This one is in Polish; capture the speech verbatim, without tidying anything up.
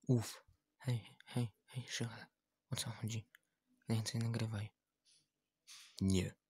Uf. Hej, hej, hej, Szyle. O co chodzi? Więcej nagrywaj. Nie.